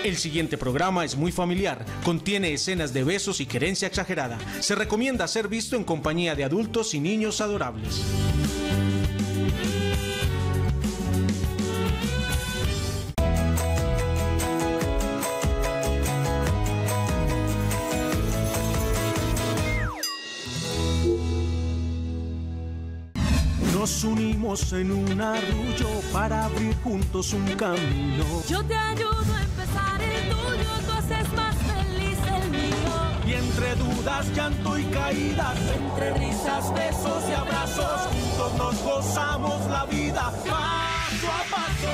El siguiente programa es muy familiar, contiene escenas de besos y querencia exagerada. Se recomienda ser visto en compañía de adultos y niños adorables. Nos unimos en un arrullo para abrir juntos un camino. Yo te ayudo a empezar el tuyo, tú haces más feliz el mío. Y entre dudas, llanto y caídas, entre risas, besos y abrazos, juntos nos gozamos la vida paso a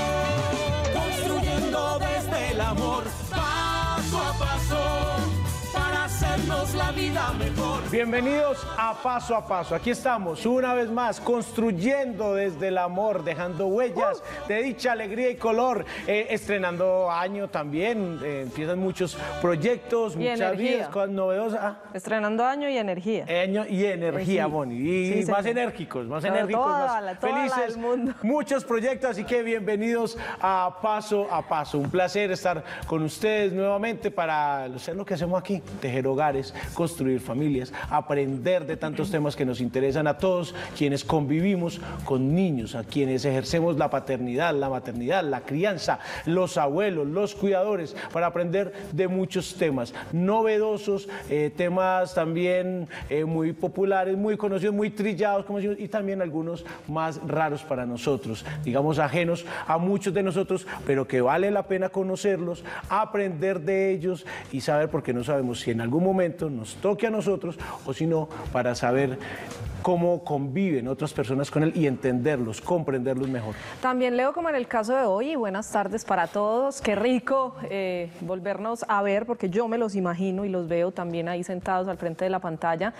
paso, construyendo desde el amor paso a paso, para hacernos la vida mejor. Bienvenidos a Paso. Aquí estamos una vez más construyendo desde el amor, dejando huellas de dicha, alegría y color, estrenando año también, empiezan muchos proyectos, y muchas vidas, cosas novedosas. Estrenando año y energía. Año y energía, Moni, y sí, más señor. enérgicos, más Toda felices, la del mundo. muchos proyectos, así que bienvenidos a Paso. Un placer estar con ustedes nuevamente para hacer lo que hacemos aquí, tejer hogares, construir familias, aprender de tantos temas que nos interesan a todos quienes convivimos con niños, a quienes ejercemos la paternidad, la maternidad, la crianza, los abuelos, los cuidadores, para aprender de muchos temas novedosos, temas también muy populares, muy conocidos, muy trillados, como decimos, y también algunos más raros para nosotros, digamos ajenos a muchos de nosotros, pero que vale la pena conocerlos, aprender de ellos y saber, porque no sabemos si en algún momento nos toque a nosotros o si no, para saber cómo conviven otras personas con él y entenderlos, comprenderlos mejor. También leo como en el caso de hoy, y buenas tardes para todos, qué rico volvernos a ver, porque yo me los imagino y los veo también ahí sentados al frente de la pantalla.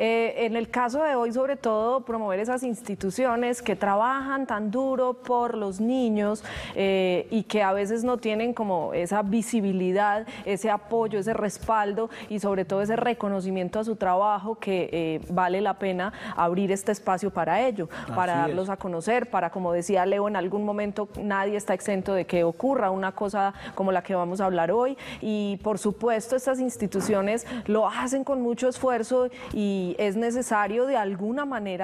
En el caso de hoy, sobre todo, promover esas instituciones que trabajan tan duro por los niños y que a veces no tienen como esa visibilidad, ese apoyo, ese respaldo y sobre todo ese reconocimiento a su trabajo que vale la pena abrir este espacio para ello, para darlos a conocer, para, como decía Leo, en algún momento nadie está exento de que ocurra una cosa como la que vamos a hablar hoy, y por supuesto estas instituciones lo hacen con mucho esfuerzo y es necesario de alguna manera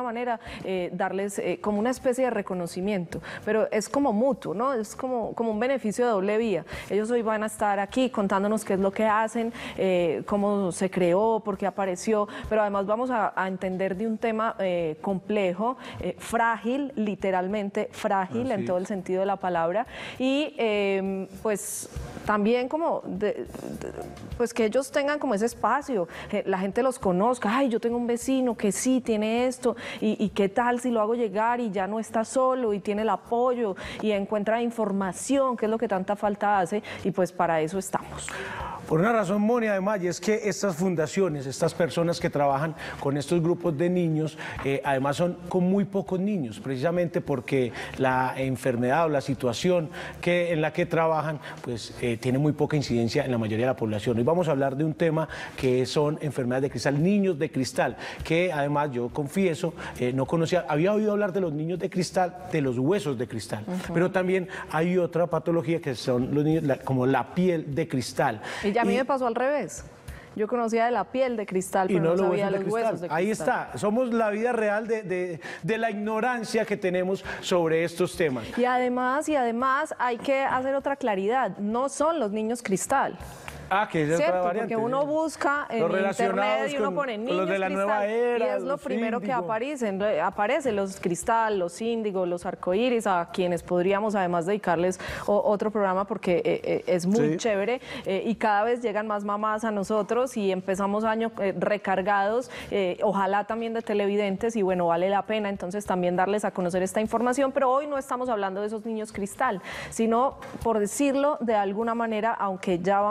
darles como una especie de reconocimiento, pero es como mutuo, ¿no? Es como un beneficio de doble vía. Ellos hoy van a estar aquí contándonos qué es lo que hacen, cómo se creó, por qué apareció, pero además vamos a entender de un tema complejo, frágil, literalmente frágil en todo el sentido de la palabra, y pues también como pues que ellos tengan como ese espacio, que la gente los conozca. Ay, yo tengo un vecino que sí tiene esto, y qué tal si lo hago llegar y ya no está solo y tiene el apoyo y encuentra información, que es lo que tanta falta hace, y pues para eso estamos. Por una razón, Moni, además, y es que estas fundaciones, estas personas que trabajan con estos grupos de niños, además son con muy pocos niños, precisamente porque la enfermedad o la situación en la que trabajan, pues tiene muy poca incidencia en la mayoría de la población. Hoy vamos a hablar de un tema que son enfermedades de cristal, niños de cristal, que además yo confieso, no conocía, había oído hablar de los niños de cristal, de los huesos de cristal, pero también hay otra patología que son los niños, como la piel de cristal. Y ya a mí me pasó al revés. Yo conocía de la piel de cristal, pero no sabía de los huesos de cristal. Ahí está, somos la vida real de la ignorancia que tenemos sobre estos temas. Y además hay que hacer otra claridad, no son los niños cristal. Que es otra variante. Porque uno busca en internet y uno pone niños de la cristal, nueva era, y es lo primero que aparecen los cristal, los índigo, los arcoíris, a quienes podríamos además dedicarles otro programa porque es muy chévere, y cada vez llegan más mamás a nosotros y empezamos año recargados, ojalá también de televidentes, y bueno, vale la pena entonces también darles a conocer esta información, pero hoy no estamos hablando de esos niños cristal, sino, por decirlo de alguna manera, aunque ya vamos a aclarar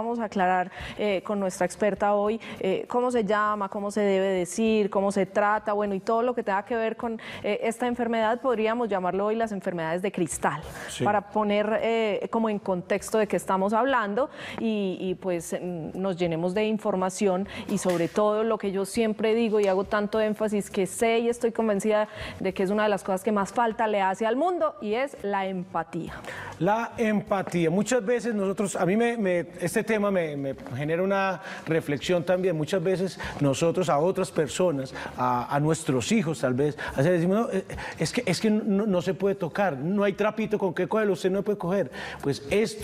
aclarar con nuestra experta hoy cómo se llama, cómo se debe decir, cómo se trata, bueno, y todo lo que tenga que ver con esta enfermedad, podríamos llamarlo hoy las enfermedades de cristal, para poner como en contexto de qué estamos hablando y pues nos llenemos de información y sobre todo lo que yo siempre digo y hago tanto énfasis, que sé y estoy convencida de que es una de las cosas que más falta le hace al mundo, y es la empatía. La empatía. Muchas veces nosotros, a mí este tema me genera una reflexión también. Muchas veces nosotros a otras personas, a nuestros hijos tal vez, decimos, no, es que no se puede tocar, no hay trapito con qué cogerlo, usted no puede coger. Pues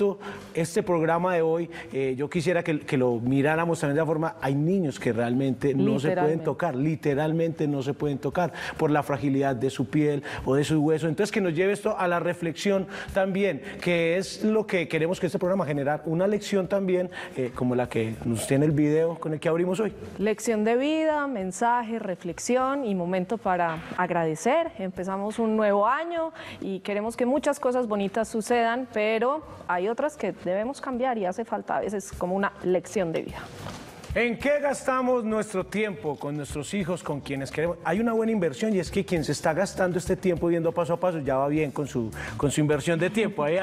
este programa de hoy, yo quisiera que lo miráramos también de la forma, hay niños que realmente no se pueden tocar, literalmente no se pueden tocar por la fragilidad de su piel o de sus huesos. Entonces, que nos lleve esto a la reflexión también, que es lo que queremos que este programa generar, una lección también, como la que nos tiene el video con el que abrimos hoy. Lección de vida, mensaje, reflexión y momento para agradecer. Empezamos un nuevo año y queremos que muchas cosas bonitas sucedan, pero hay otras que debemos cambiar y hace falta a veces como una lección de vida. ¿En qué gastamos nuestro tiempo con nuestros hijos, con quienes queremos? Hay una buena inversión, y es que quien se está gastando este tiempo viendo paso a paso ya va bien con su inversión de tiempo. Ahí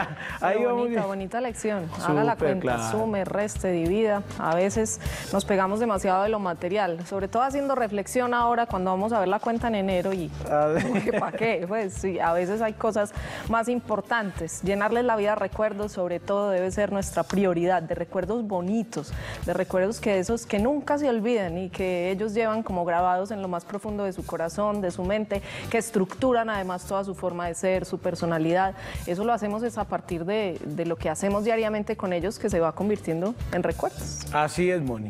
bonita lección. Haga la cuenta, claro. Sume, reste, divida. A veces nos pegamos demasiado de lo material, sobre todo haciendo reflexión ahora cuando vamos a ver la cuenta en enero y ¿para qué? Pues sí, a veces hay cosas más importantes. Llenarles la vida de recuerdos, sobre todo, debe ser nuestra prioridad, de recuerdos bonitos, de recuerdos que nunca se olviden y que ellos llevan como grabados en lo más profundo de su corazón, de su mente, que estructuran además toda su forma de ser, su personalidad. Eso lo hacemos es a partir de lo que hacemos diariamente con ellos, que se va convirtiendo en recuerdos. Así es, Moni.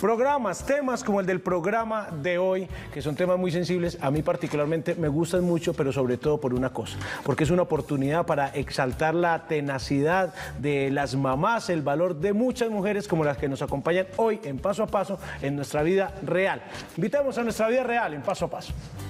Temas como el del programa de hoy, que son temas muy sensibles, a mí particularmente me gustan mucho, pero sobre todo por una cosa, porque es una oportunidad para exaltar la tenacidad de las mamás, el valor de muchas mujeres como las que nos acompañan hoy en Paso a Paso en nuestra vida real. Invitamos a nuestra vida real en Paso a Paso.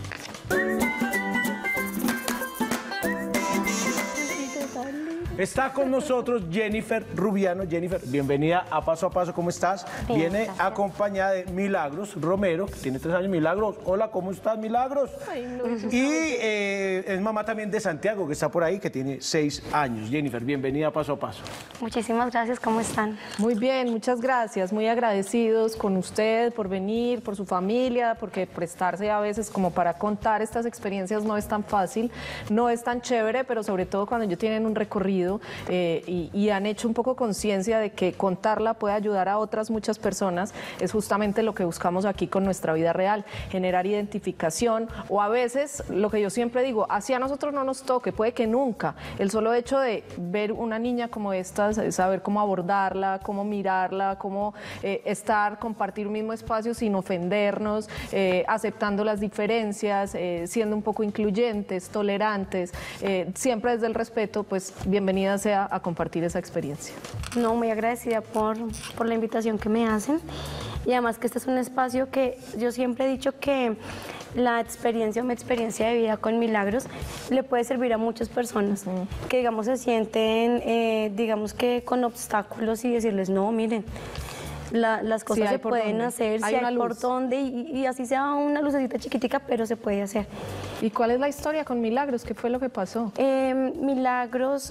Está con nosotros Jennifer Rubiano. Jennifer, bienvenida a Paso, ¿cómo estás? Bien, viene gracias. Acompañada de Milagros Romero, que tiene 3 años. Milagros, hola, ¿cómo estás, Milagros? Ay, no, y es mamá también de Santiago, que está por ahí, que tiene 6 años. Jennifer, bienvenida a Paso. Muchísimas gracias, ¿cómo están? Muy bien, muchas gracias, muy agradecidos con usted por venir, por su familia, porque prestarse a veces como para contar estas experiencias no es tan fácil, no es tan chévere, pero sobre todo cuando ellos tienen un recorrido y han hecho un poco conciencia de que contarla puede ayudar a otras muchas personas, es justamente lo que buscamos aquí con nuestra vida real, generar identificación, o a veces, lo que yo siempre digo, así a nosotros no nos toque, puede que nunca, el solo hecho de ver una niña como esta, saber cómo abordarla, cómo mirarla, cómo compartir un mismo espacio sin ofendernos, aceptando las diferencias, siendo un poco incluyentes, tolerantes, siempre desde el respeto, pues bienvenida sea a compartir esa experiencia. No, muy agradecida por la invitación que me hacen, y además que este es un espacio que yo siempre he dicho que la experiencia o mi experiencia de vida con Milagros le puede servir a muchas personas que, digamos, se sienten, digamos que con obstáculos, y decirles, no, miren, las cosas se pueden hacer, si hay por dónde, y así sea una lucecita chiquitica, pero se puede hacer. ¿Y cuál es la historia con Milagros? ¿Qué fue lo que pasó? Milagros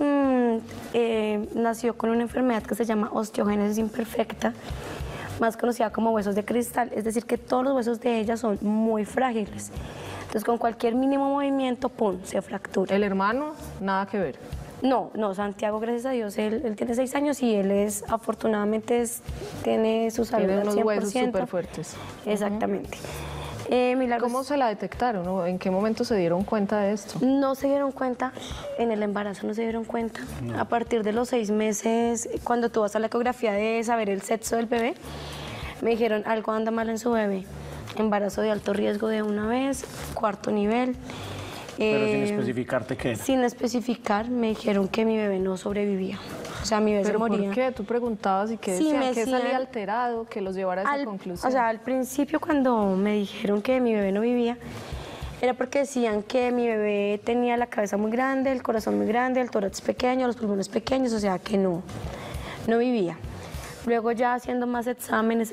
nació con una enfermedad que se llama osteogénesis imperfecta, más conocida como huesos de cristal, es decir, que todos los huesos de ella son muy frágiles. Entonces, con cualquier mínimo movimiento, ¡pum!, se fractura. ¿El hermano? Nada que ver. No, Santiago, gracias a Dios, él tiene 6 años y él afortunadamente tiene su salud tiene al 100%. Tiene unos huesos súper fuertes. Exactamente. Milagros, ¿cómo se la detectaron? ¿O en qué momento se dieron cuenta de esto? No se dieron cuenta, en el embarazo no se dieron cuenta. No. A partir de los 6 meses, cuando tú vas a la ecografía de saber el sexo del bebé, me dijeron, algo anda mal en su bebé. Embarazo de alto riesgo de una vez, 4º nivel. Pero sin especificarte qué. Sin especificar, me dijeron que mi bebé no sobrevivía. O sea, mi bebé se moría. ¿Por qué? Tú preguntabas y qué decían, que salía alterado, que los llevara a esa conclusión. O sea, al principio cuando me dijeron que mi bebé no vivía, era porque decían que mi bebé tenía la cabeza muy grande, el corazón muy grande, el tórax pequeño, los pulmones pequeños, o sea, que no vivía. Luego ya haciendo más exámenes,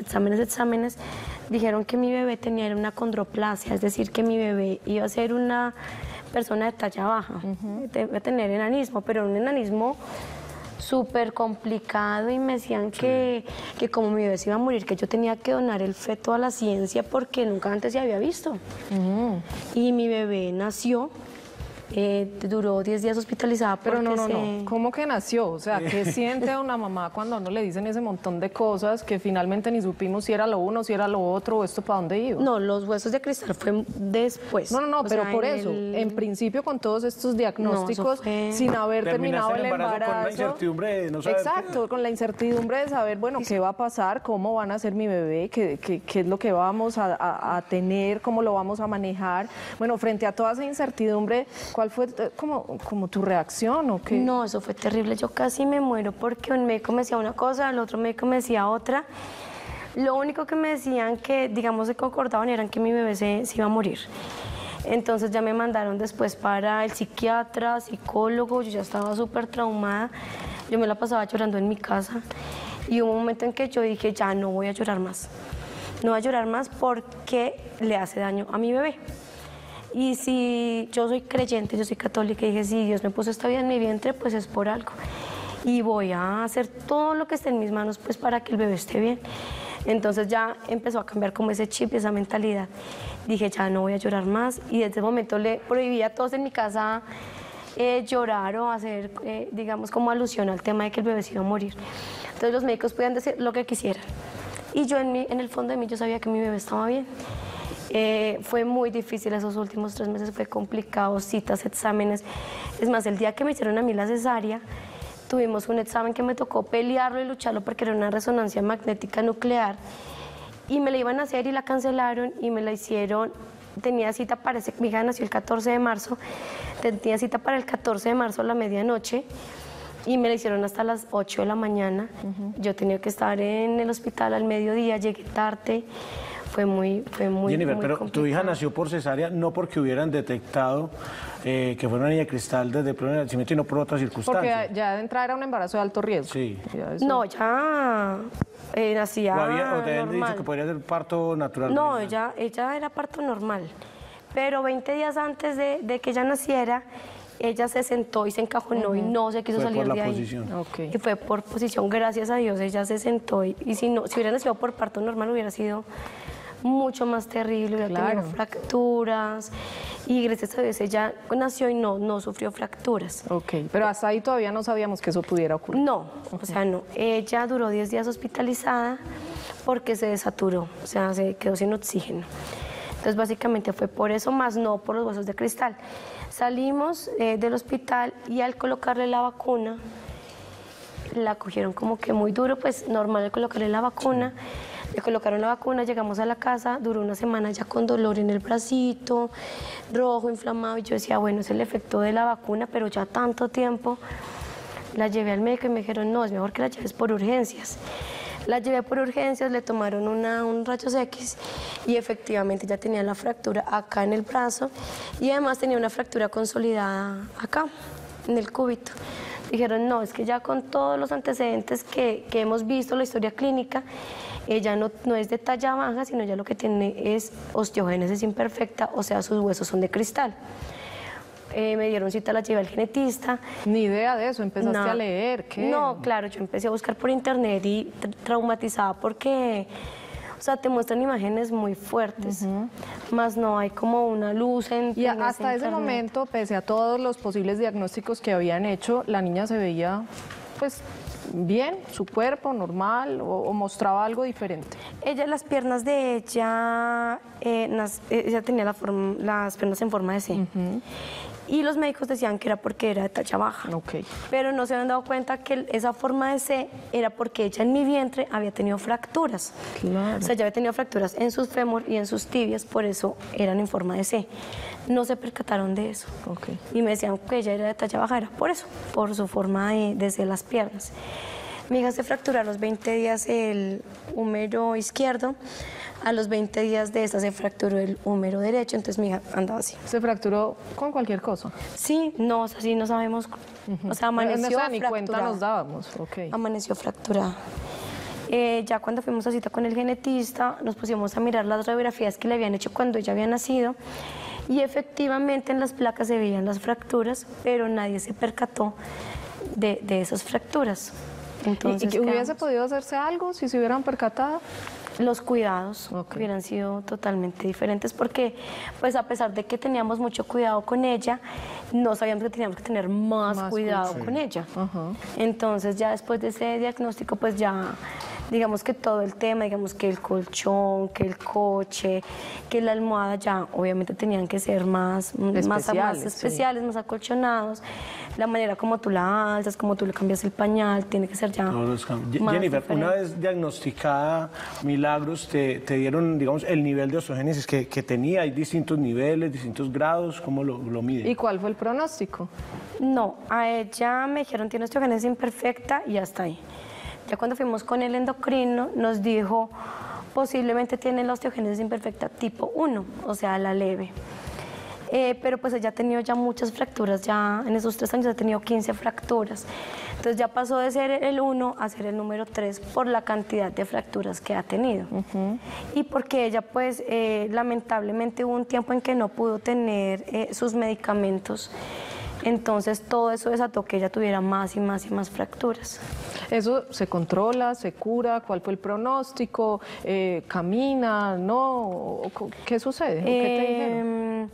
dijeron que mi bebé tenía una condroplasia, es decir, que mi bebé iba a ser una persona de talla baja, iba a tener enanismo, pero un enanismo súper complicado, y me decían que como mi bebé se iba a morir, que yo tenía que donar el feto a la ciencia porque nunca antes se había visto. Y mi bebé nació. Duró 10 días hospitalizada. Pero no. ¿Cómo que nació? O sea, ¿qué siente una mamá cuando a uno le dicen ese montón de cosas que finalmente ni supimos si era lo uno, si era lo otro, o esto para dónde iba? No, los huesos de cristal fue después. No, pero por eso, en principio con todos estos diagnósticos, sin haber terminado el embarazo. Con la incertidumbre de no saber. Exacto, con la incertidumbre de saber, bueno, qué va a pasar, cómo van a ser mi bebé, qué es lo que vamos a tener, cómo lo vamos a manejar. Bueno, frente a toda esa incertidumbre, ¿cuál fue como tu reacción o qué? No, eso fue terrible. Yo casi me muero porque un médico me decía una cosa, el otro médico me decía otra. Lo único que me decían que, digamos, se concordaban eran que mi bebé se iba a morir. Entonces ya me mandaron después para el psiquiatra, psicólogo, yo ya estaba súper traumada. Yo me la pasaba llorando en mi casa y hubo un momento en que yo dije, ya no voy a llorar más. No voy a llorar más porque le hace daño a mi bebé. Y si yo soy creyente, yo soy católica, y dije, si Dios me puso esta vida en mi vientre, pues es por algo. Y voy a hacer todo lo que esté en mis manos, pues para que el bebé esté bien. Entonces ya empezó a cambiar como ese chip, esa mentalidad. Dije, ya no voy a llorar más, y desde ese momento le prohibí a todos en mi casa llorar o hacer, digamos, como alusión al tema de que el bebé se iba a morir. Entonces los médicos podían decir lo que quisieran. Y yo en el fondo de mí yo sabía que mi bebé estaba bien. Fue muy difícil esos últimos 3 meses, fue complicado, citas, exámenes. Es más, el día que me hicieron a mí la cesárea, tuvimos un examen que me tocó pelearlo y lucharlo porque era una resonancia magnética nuclear. Y me la iban a hacer y la cancelaron y me la hicieron. Tenía cita para mi hija nació el 14 de marzo, tenía cita para el 14 de marzo a la medianoche. Y me la hicieron hasta las 8 de la mañana. Yo tenía que estar en el hospital al mediodía, llegué tarde. Fue muy Jennifer, pero complicado. tu hija nació por cesárea no porque hubieran detectado que fue una niña de cristal desde el primer nacimiento, sino por otras circunstancias. Porque ya de entrada era un embarazo de alto riesgo. Sí. No, ya nacía O te habían dicho normal. que podría ser parto natural. No, ella era parto normal. Pero 20 días antes de que ella naciera, ella se sentó y se encajonó y no se quiso Fue salir por de la ahí. posición. Okay. Y fue por posición, gracias a Dios, ella se sentó. Y si hubiera nacido por parto normal hubiera sido mucho más terrible, hubiera tenido fracturas. Y gracias a Dios ella nació y no sufrió fracturas. Ok, pero hasta ahí todavía no sabíamos que eso pudiera ocurrir. No, o sea, no. Ella duró 10 días hospitalizada porque se desaturó, o sea, se quedó sin oxígeno. Entonces, básicamente fue por eso, más no por los huesos de cristal. Salimos del hospital y al colocarle la vacuna, la cogieron como que muy duro, pues normal colocarle la vacuna. Le colocaron la vacuna, llegamos a la casa, duró una semana ya con dolor en el bracito, rojo, inflamado, y yo decía, bueno, es el efecto de la vacuna, pero ya tanto tiempo. La llevé al médico y me dijeron, no, es mejor que la lleves por urgencias. La llevé por urgencias, le tomaron un rayos X y efectivamente ya tenía la fractura acá en el brazo y además tenía una fractura consolidada acá, en el cúbito. Dijeron, no, es que ya con todos los antecedentes que hemos visto, la historia clínica, ella no es de talla baja, sino ya lo que tiene es osteogénesis imperfecta, o sea, sus huesos son de cristal. Me dieron cita, la llevé al genetista. Ni idea de eso, empezaste a leer, ¿qué? No, claro, yo empecé a buscar por internet y traumatizada porque, o sea, te muestran imágenes muy fuertes, más no hay como una luz en Y en hasta ese internet. momento, pese a todos los posibles diagnósticos que habían hecho, la niña se veía, pues, bien, su cuerpo normal o mostraba algo diferente. Las piernas de ella, ella tenía las piernas en forma de C. Y los médicos decían que era porque era de talla baja. Ok. Pero no se habían dado cuenta que esa forma de C era porque ella en mi vientre había tenido fracturas. Claro. O sea, ya había tenido fracturas en sus fémur y en sus tibias, por eso eran en forma de C. No se percataron de eso. Ok. Y me decían que ella era de talla baja, era por eso, por su forma de C las piernas. Mi hija se fracturó a los 20 días el húmero izquierdo. A los 20 días de esta se fracturó el húmero derecho, entonces mi hija andaba así. ¿Se fracturó con cualquier cosa? Sí, no, o sea, sí no sabemos, o sea, amaneció O sea, ni cuenta fracturada. nos dábamos, ok. Amaneció fracturada. Ya cuando fuimos a cita con el genetista, nos pusimos a mirar las radiografías que le habían hecho cuando ella había nacido y efectivamente en las placas se veían las fracturas, pero nadie se percató de esas fracturas. Entonces, ¿Y que hubiese quedamos- podido hacerse algo si se hubieran percatado? Los cuidados Ok. hubieran sido totalmente diferentes porque, pues a pesar de que teníamos mucho cuidado con ella, no sabíamos que teníamos que tener más cuidado con ella. Entonces ya después de ese diagnóstico, pues ya digamos que todo el tema, digamos que el colchón, que el coche, que la almohada ya obviamente tenían que ser más Especiales, especiales, más acolchonados. La manera como tú la alzas, como tú le cambias el pañal, tiene que ser ya Todos los cambios. más Jennifer, diferente. una vez diagnosticada Milagros, te dieron, digamos, el nivel de osteogénesis que tenía. Hay distintos niveles, distintos grados. ¿Cómo lo miden? ¿Y cuál fue el pronóstico? No, a ella me dijeron tiene osteogénesis imperfecta y hasta ahí. Ya cuando fuimos con el endocrino nos dijo posiblemente tiene la osteogénesis imperfecta tipo 1, o sea, la leve. Pero pues ella ha tenido ya muchas fracturas, ya en esos 3 años ha tenido 15 fracturas. Entonces ya pasó de ser el 1 a ser el número 3 por la cantidad de fracturas que ha tenido. Y porque ella pues lamentablemente hubo un tiempo en que no pudo tener sus medicamentos. Entonces todo eso desató que ella tuviera más y más y más fracturas. ¿Eso se controla, se cura? ¿Cuál fue el pronóstico? ¿Camina? ¿No? ¿Qué sucede? ¿O qué te dijeron?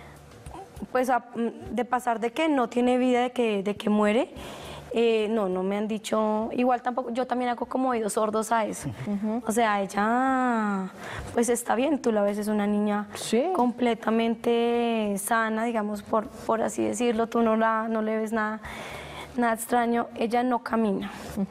Pues de pasar de que no tiene vida, de que muere, no me han dicho, igual tampoco, yo también hago como oídos sordos a eso. O sea, ella pues está bien, tú la ves, es una niña Sí. completamente sana, digamos, por así decirlo, tú no le ves nada extraño, ella no camina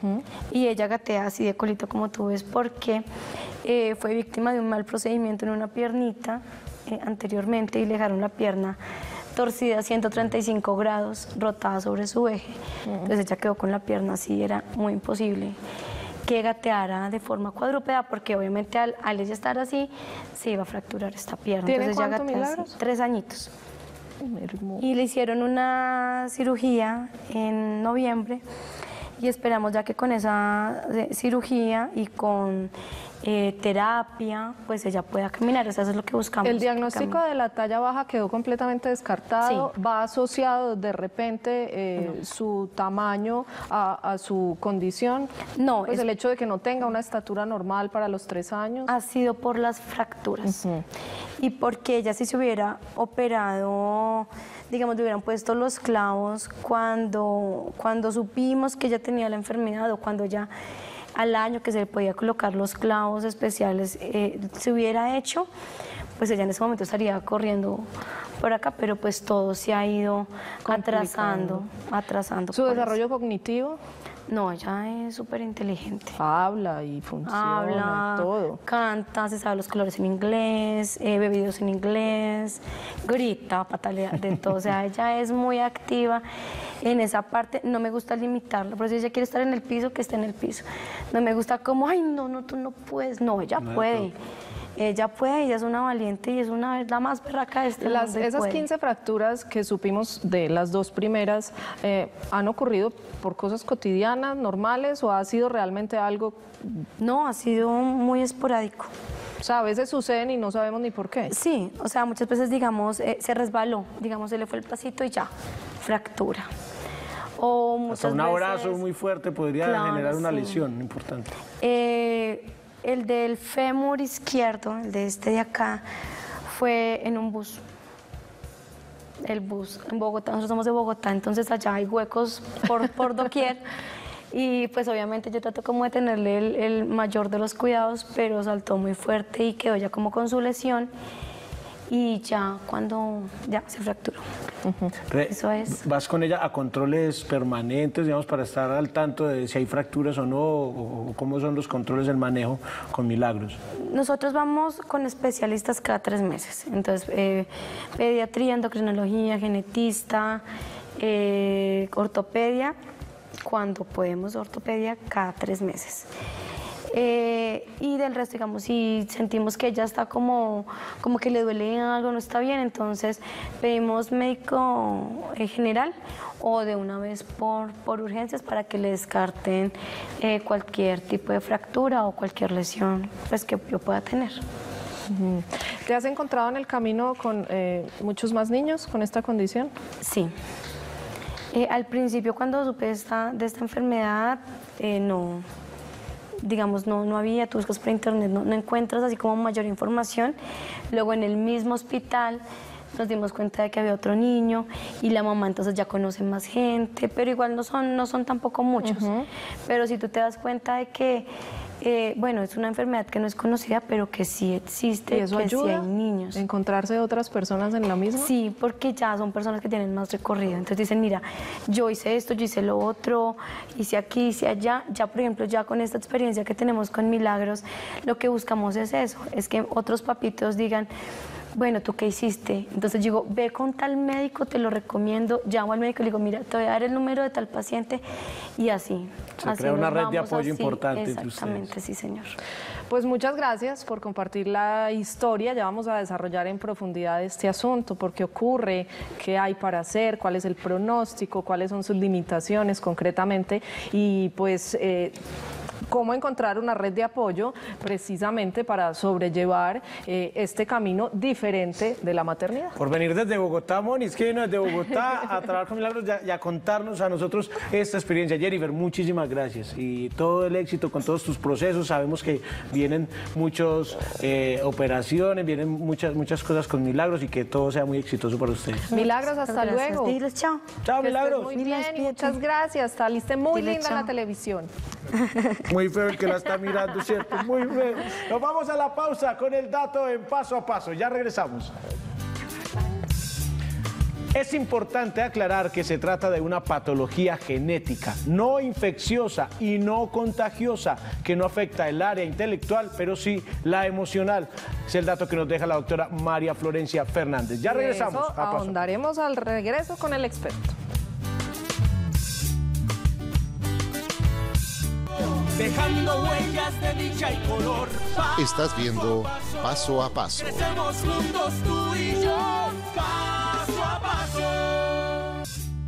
y ella gatea así de colito como tú ves porque fue víctima de un mal procedimiento en una piernita anteriormente y le dejaron la pierna torcida a 135 grados, rotada sobre su eje. Entonces ella quedó con la pierna así, era muy imposible que gateara de forma cuadrúpeda porque obviamente al ella estar así se iba a fracturar esta pierna. ¿Tiene Entonces ella cuánto, gatea Milagros? así, 3 añitos. Hermoso. Y le hicieron una cirugía en noviembre y esperamos ya que con esa cirugía y con terapia, pues ella pueda caminar. Eso es lo que buscamos. ¿El que diagnóstico camine. de la talla baja quedó completamente descartado? Sí. ¿Va asociado de repente su tamaño a su condición? No, Pues es- el hecho de que no tenga una estatura normal para los 3 años. Ha sido por las fracturas y porque ella si se hubiera operado, digamos, le hubieran puesto los clavos cuando supimos que ella tenía la enfermedad o cuando ya al año que se le podía colocar los clavos especiales se hubiera hecho, pues ella en ese momento estaría corriendo por acá, pero pues todo se ha ido atrasando. ¿Su por desarrollo cognitivo? eso. No, ella es súper inteligente. Habla y funciona Habla, y todo. canta, se sabe los colores en inglés, ve videos en inglés, grita, patalea, de todo. O sea, ella es muy activa en esa parte. No me gusta limitarla, pero si ella quiere estar en el piso, que esté en el piso. No me gusta como, ay, no, tú no puedes. No, ella puede. Ella puede, ella es una valiente y es la más berraca de este mundo y Esas puede. 15 fracturas que supimos de las 2 primeras, ¿han ocurrido por cosas cotidianas, normales, o ha sido realmente algo? No, ha sido muy esporádico. O sea, a veces suceden y no sabemos ni por qué. Sí, o sea, muchas veces, digamos, se resbaló, digamos, se le fue el pasito y ya, fractura. O muchas Hasta un abrazo veces, muy fuerte podría Claro, generar una sí. lesión importante. El del fémur izquierdo, el de este de acá, fue en un bus. El bus en Bogotá, nosotros somos de Bogotá, entonces allá hay huecos por doquier. Y pues obviamente yo trato como de tenerle el mayor de los cuidados, pero saltó muy fuerte y quedó ya como con su lesión. Y ya cuando ya se fracturó. Eso es. ¿Vas con ella a controles permanentes, digamos, para estar al tanto de si hay fracturas o no? ¿O cómo son los controles del manejo con Milagros? Nosotros vamos con especialistas cada 3 meses. Entonces, pediatría, endocrinología, genetista, ortopedia, cuando podemos ortopedia cada 3 meses. Y del resto, digamos, si sentimos que ella está como que le duele algo, no está bien, entonces pedimos médico general o de una vez por urgencias para que le descarten cualquier tipo de fractura o cualquier lesión pues, que yo pueda tener. ¿Te has encontrado en el camino con muchos más niños con esta condición? Sí. Al principio, cuando supe de esta enfermedad, no, digamos, no había, tú buscas por internet, no encuentras así como mayor información. Luego en el mismo hospital nos dimos cuenta de que había otro niño y la mamá entonces ya conoce más gente, pero igual no son tampoco muchos. Pero si tú te das cuenta de que bueno, es una enfermedad que no es conocida, pero que sí existe, ¿y eso que ayuda sí hay niños. ¿Encontrarse otras personas en la misma? Sí, porque ya son personas que tienen más recorrido. Entonces dicen, mira, yo hice esto, yo hice lo otro, hice aquí, hice allá. Ya, por ejemplo, ya con esta experiencia que tenemos con Milagros, lo que buscamos es eso, es que otros papitos digan, bueno, ¿tú qué hiciste? Entonces digo, ve con tal médico, te lo recomiendo, llamo al médico y le digo, mira, te voy a dar el número de tal paciente y así. Se crea una red de apoyo importante entre ustedes. Exactamente, sí, señor. Pues muchas gracias por compartir la historia. Ya vamos a desarrollar en profundidad este asunto, por qué ocurre, qué hay para hacer, cuál es el pronóstico, cuáles son sus limitaciones concretamente y pues cómo encontrar una red de apoyo precisamente para sobrellevar este camino diferente de la maternidad. Por venir desde Bogotá, Moni, es que vino desde Bogotá a trabajar con Milagros y a contarnos a nosotros esta experiencia. Jennifer, muchísimas gracias y todo el éxito con todos tus procesos. Sabemos que vienen muchas operaciones, vienen muchas cosas con Milagros y que todo sea muy exitoso para ustedes. Milagros, hasta luego. Diles chao. Chao, Que estés Milagros. muy bien y muchas gracias. Saliste muy Dile linda en la chao. televisión. Muy feo el que la está mirando, ¿cierto? Muy feo. Nos vamos a la pausa con el dato en Paso a Paso. Ya regresamos. Es importante aclarar que se trata de una patología genética, no infecciosa y no contagiosa, que no afecta el área intelectual, pero sí la emocional. Es el dato que nos deja la doctora María Florencia Fernández. Ya regresamos Eso a Paso. ahondaremos al regreso con el experto. Dejando huellas de dicha y color. Estás viendo Paso a Paso. Crecemos juntos tú y yo, paso a paso.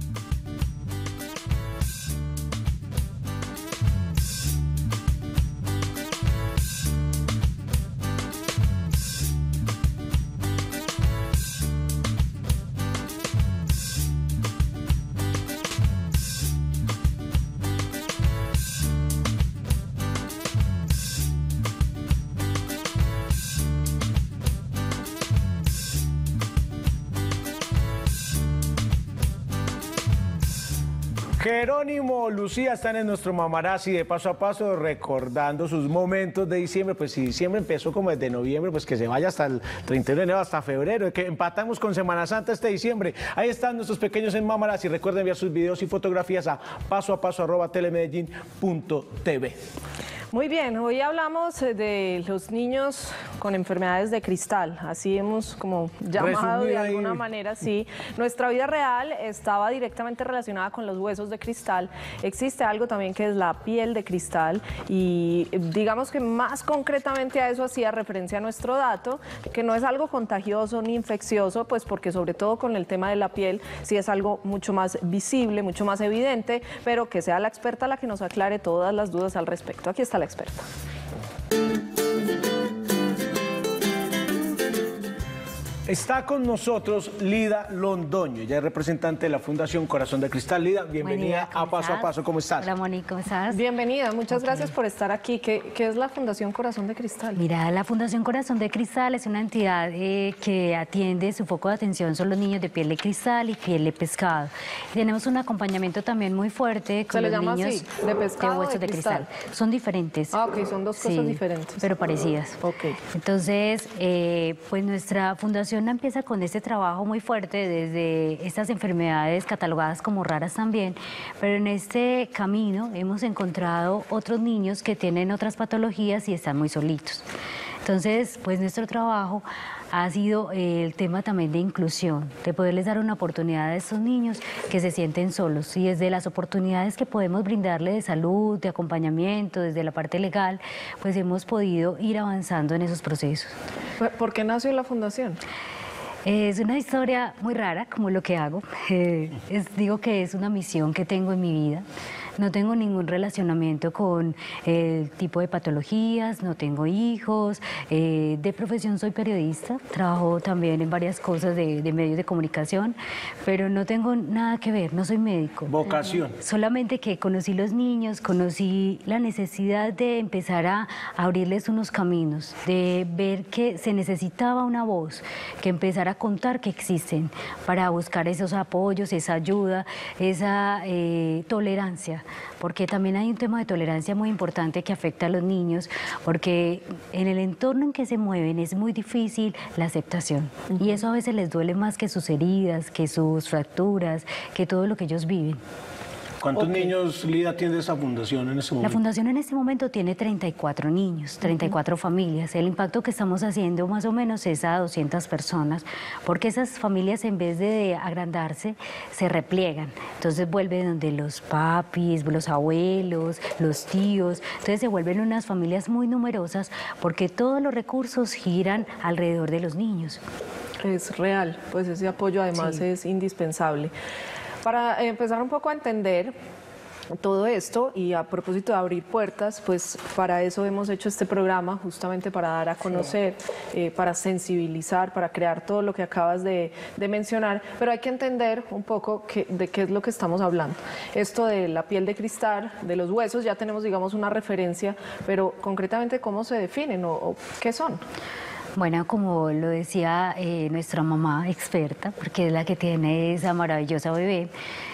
Jerónimo, Lucía están en nuestro Mamarazzi de Paso a Paso recordando sus momentos de diciembre. Pues si diciembre empezó como desde noviembre, pues que se vaya hasta el 31 de enero, hasta febrero, que empatamos con Semana Santa este diciembre. Ahí están nuestros pequeños en Mamarazzi. Recuerden enviar sus videos y fotografías a pasoapaso@telemedellin.tv. Muy bien, hoy hablamos de los niños con enfermedades de cristal, así hemos como llamado de Resumido ahí. alguna manera, sí. Nuestra vida real estaba directamente relacionada con los huesos de cristal. Existe algo también que es la piel de cristal y digamos que más concretamente a eso hacía referencia a nuestro dato, que no es algo contagioso ni infeccioso, pues porque sobre todo con el tema de la piel sí es algo mucho más visible, mucho más evidente, pero que sea la experta la que nos aclare todas las dudas al respecto. Aquí está la experta. Está con nosotros Lida Londoño, ella es representante de la Fundación Corazón de Cristal. Lida, bienvenida a Paso a Paso, ¿cómo estás? Hola, Moni, ¿cómo estás? Bienvenida, muchas gracias por estar aquí. ¿Qué es la Fundación Corazón de Cristal? Mira, la Fundación Corazón de Cristal es una entidad que atiende, su foco de atención son los niños de piel de cristal y piel de pescado. Tenemos un acompañamiento también muy fuerte con ¿Se le los llama niños así? ¿De pescado o huesos de de cristal? Son diferentes. Ah, ok, son dos cosas diferentes. Pero parecidas. Ok. Entonces, pues nuestra fundación empieza con este trabajo muy fuerte desde estas enfermedades catalogadas como raras también, pero en este camino hemos encontrado otros niños que tienen otras patologías y están muy solitos. Entonces, pues nuestro trabajo ha sido el tema también de inclusión, de poderles dar una oportunidad a estos niños que se sienten solos y desde las oportunidades que podemos brindarle de salud, de acompañamiento, desde la parte legal, pues hemos podido ir avanzando en esos procesos. ¿Por qué nació la fundación? Es una historia muy rara, como lo que hago. Digo que es una misión que tengo en mi vida. No tengo ningún relacionamiento con el tipo de patologías, no tengo hijos. De profesión soy periodista, trabajo también en varias cosas de medios de comunicación, pero no tengo nada que ver, no soy médico. Vocación. Solamente que conocí los niños, conocí la necesidad de empezar a abrirles unos caminos, de ver que se necesitaba una voz, que empezara a contar que existen para buscar esos apoyos, esa ayuda, esa tolerancia. Porque también hay un tema de tolerancia muy importante que afecta a los niños, porque en el entorno en que se mueven es muy difícil la aceptación. Y eso a veces les duele más que sus heridas, que sus fracturas, que todo lo que ellos viven. ¿Cuántos niños, Lida, atiende esa fundación en este momento? La fundación en este momento tiene 34 niños, 34 familias. El impacto que estamos haciendo más o menos es a 200 personas, porque esas familias en vez de agrandarse, se repliegan. Entonces vuelven donde los papis, los abuelos, los tíos. Entonces se vuelven unas familias muy numerosas porque todos los recursos giran alrededor de los niños. Es real, pues ese apoyo además es indispensable. Para empezar un poco a entender todo esto y a propósito de abrir puertas, pues para eso hemos hecho este programa, justamente para dar a conocer, para sensibilizar, para crear todo lo que acabas de mencionar, pero hay que entender un poco de qué es lo que estamos hablando. Esto de la piel de cristal, de los huesos, ya tenemos, digamos, una referencia, pero concretamente, ¿cómo se definen o qué son? Bueno, como lo decía nuestra mamá experta, porque es la que tiene esa maravillosa bebé,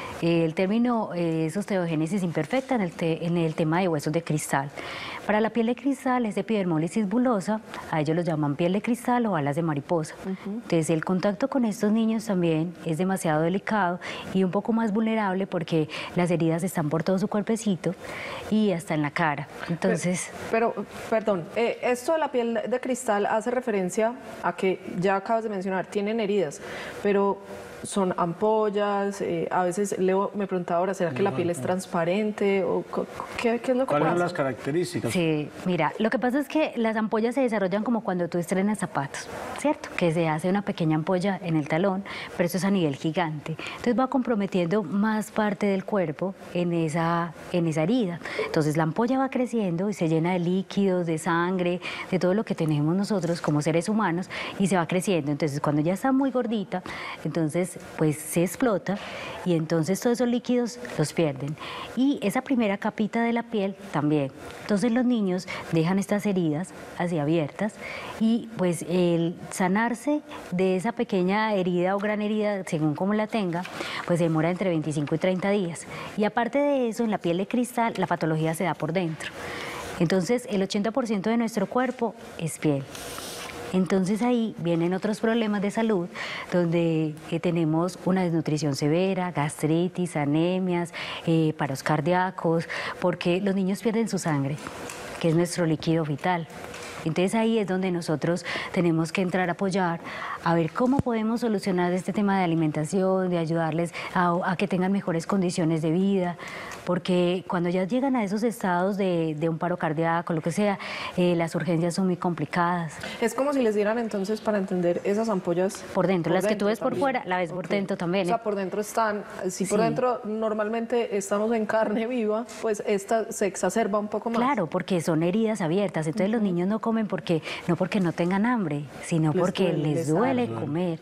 el término es osteogénesis imperfecta en el tema de huesos de cristal. Para la piel de cristal es epidermólisis bulosa, a ellos los llaman piel de cristal o alas de mariposa. Entonces el contacto con estos niños también es demasiado delicado y un poco más vulnerable porque las heridas están por todo su cuerpecito y hasta en la cara. Entonces... Pero perdón, esto de la piel de cristal hace referencia a que ya acabas de mencionar, tienen heridas, pero... son ampollas, a veces Leo me preguntaba ahora, ¿será que la piel es transparente? O ¿qué es lo que ¿Cuáles pasa? son las características? Sí, mira, lo que pasa es que las ampollas se desarrollan como cuando tú estrenas zapatos, ¿cierto? Que se hace una pequeña ampolla en el talón, pero eso es a nivel gigante. Entonces va comprometiendo más parte del cuerpo en esa herida. Entonces la ampolla va creciendo y se llena de líquidos, de sangre, de todo lo que tenemos nosotros como seres humanos y se va creciendo. Entonces cuando ya está muy gordita, entonces pues se explota y entonces todos esos líquidos los pierden. Y esa primera capita de la piel también. Entonces los niños dejan estas heridas así abiertas y pues el sanarse de esa pequeña herida o gran herida, según como la tenga, pues se demora entre 25 y 30 días. Y aparte de eso, en la piel de cristal, la patología se da por dentro. Entonces el 80% de nuestro cuerpo es piel. Entonces ahí vienen otros problemas de salud donde tenemos una desnutrición severa, gastritis, anemias, paros cardíacos, porque los niños pierden su sangre, que es nuestro líquido vital. Entonces ahí es donde nosotros tenemos que entrar a apoyar, a ver cómo podemos solucionar este tema de alimentación, de ayudarles a que tengan mejores condiciones de vida, porque cuando ya llegan a esos estados de un paro cardíaco, lo que sea, las urgencias son muy complicadas. Es como si les dieran entonces, para entender, esas ampollas por dentro, las que tú ves por también. fuera, la ves por dentro también. O sea, por dentro están, si por dentro normalmente estamos en carne viva, pues esta se exacerba un poco más. Claro, porque son heridas abiertas, entonces los niños no comen no porque no tengan hambre, sino porque les duele comer.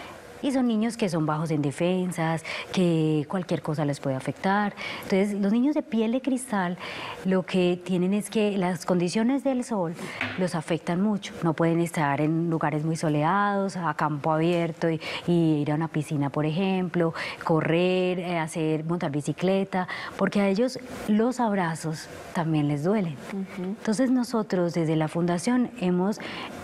Y son niños que son bajos en defensas, que cualquier cosa les puede afectar. Entonces, los niños de piel de cristal lo que tienen es que las condiciones del sol los afectan mucho. No pueden estar en lugares muy soleados, a campo abierto y ir a una piscina, por ejemplo, correr, montar bicicleta, porque a ellos los abrazos también les duelen. Entonces, nosotros desde la Fundación hemos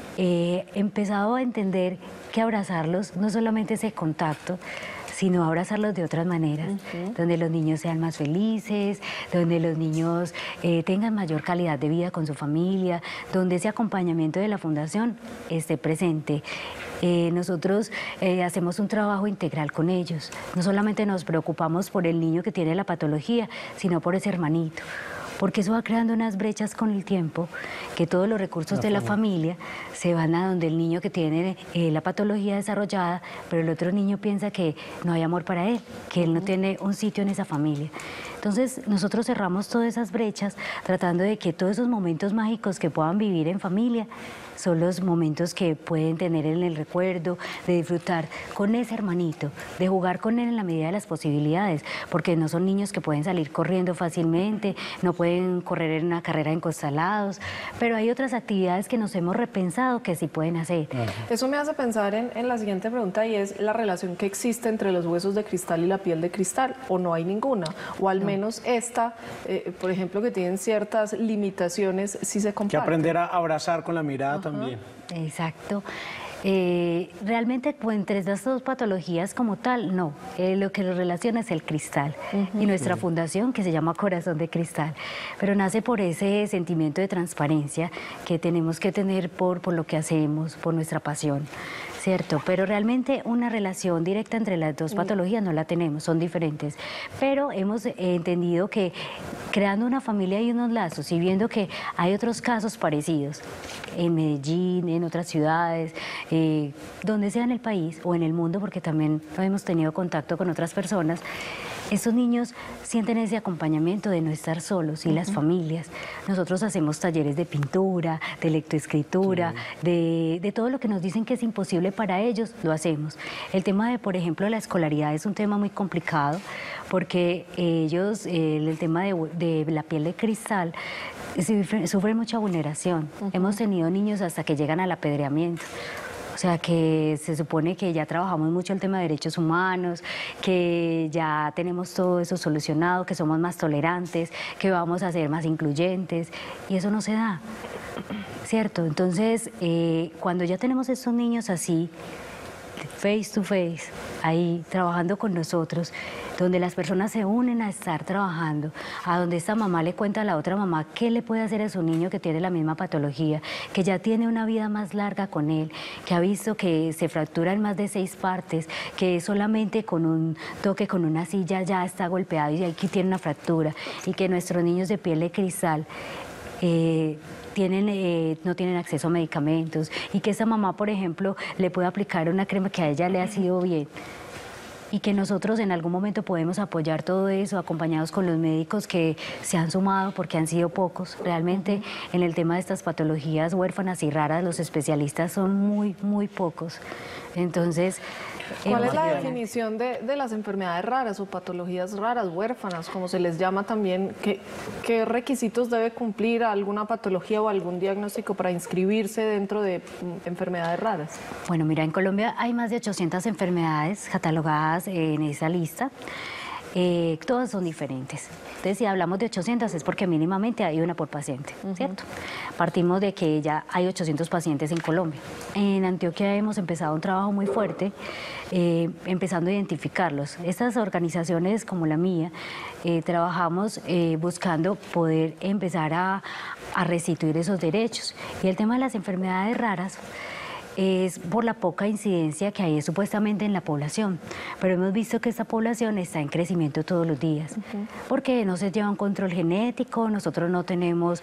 empezado a entender que abrazarlos no solamente ese contacto, sino abrazarlos de otras maneras, donde los niños sean más felices, donde los niños tengan mayor calidad de vida con su familia, donde ese acompañamiento de la Fundación esté presente. Nosotros hacemos un trabajo integral con ellos. No solamente nos preocupamos por el niño que tiene la patología, sino por ese hermanito, porque eso va creando unas brechas con el tiempo que todos los recursos de la familia se van a donde el niño que tiene la patología desarrollada, pero el otro niño piensa que no hay amor para él, que él no tiene un sitio en esa familia. Entonces nosotros cerramos todas esas brechas tratando de que todos esos momentos mágicos que puedan vivir en familia son los momentos que pueden tener en el recuerdo, de disfrutar con ese hermanito, de jugar con él en la medida de las posibilidades, porque no son niños que pueden salir corriendo fácilmente, no pueden correr en una carrera encostalados, pero hay otras actividades que nos hemos repensado que sí pueden hacer. Eso me hace pensar en la siguiente pregunta, y es la relación que existe entre los huesos de cristal y la piel de cristal, o no hay ninguna, o al menos esta, por ejemplo, que tienen ciertas limitaciones, sí se comparte. Que aprender a abrazar con la mirada también. Exacto. Realmente entre estas dos patologías como tal, no. Lo que los relaciona es el cristal y nuestra fundación, que se llama Corazón de Cristal, pero nace por ese sentimiento de transparencia que tenemos que tener por lo que hacemos, por nuestra pasión, ¿cierto? Pero realmente una relación directa entre las dos patologías no la tenemos, son diferentes, pero hemos entendido que creando una familia hay unos lazos y viendo que hay otros casos parecidos en Medellín, en otras ciudades, donde sea en el país o en el mundo, porque también hemos tenido contacto con otras personas. Estos niños sienten ese acompañamiento de no estar solos y las familias. Nosotros hacemos talleres de pintura, de lectoescritura, de todo lo que nos dicen que es imposible para ellos, lo hacemos. El tema de, por ejemplo, la escolaridad es un tema muy complicado porque ellos, el tema de la piel de cristal, sufren mucha vulneración. Hemos tenido niños hasta que llegan al apedreamiento. O sea, que se supone que ya trabajamos mucho el tema de derechos humanos, que ya tenemos todo eso solucionado, que somos más tolerantes, que vamos a ser más incluyentes, y eso no se da, ¿cierto? Entonces, cuando ya tenemos estos niños así, face to face, ahí trabajando con nosotros, donde las personas se unen a estar trabajando, a donde esta mamá le cuenta a la otra mamá qué le puede hacer a su niño que tiene la misma patología, que ya tiene una vida más larga con él, que ha visto que se fractura en más de 6 partes, que solamente con un toque, con una silla ya está golpeado y aquí tiene una fractura, y que nuestros niños de piel de cristal no tienen acceso a medicamentos, y que esa mamá, por ejemplo, le puede aplicar una crema que a ella le ha sido bien, y que nosotros en algún momento podemos apoyar todo eso, acompañados con los médicos que se han sumado, porque han sido pocos. Realmente en el tema de estas patologías huérfanas y raras, los especialistas son muy, muy pocos. Entonces, ¿cuál es la definición de las enfermedades raras o patologías raras, huérfanas, como se les llama también? ¿Qué requisitos debe cumplir alguna patología o algún diagnóstico para inscribirse dentro de enfermedades raras? Bueno, mira, en Colombia hay más de 800 enfermedades catalogadas en esa lista. Todas son diferentes. Entonces, si hablamos de 800 es porque mínimamente hay una por paciente, ¿cierto? Partimos de que ya hay 800 pacientes en Colombia. En Antioquia hemos empezado un trabajo muy fuerte, empezando a identificarlos. Estas organizaciones como la mía, trabajamos buscando poder empezar a restituir esos derechos. Y el tema de las enfermedades raras es por la poca incidencia que hay supuestamente en la población, pero hemos visto que esta población está en crecimiento todos los días, porque no se lleva un control genético, nosotros no tenemos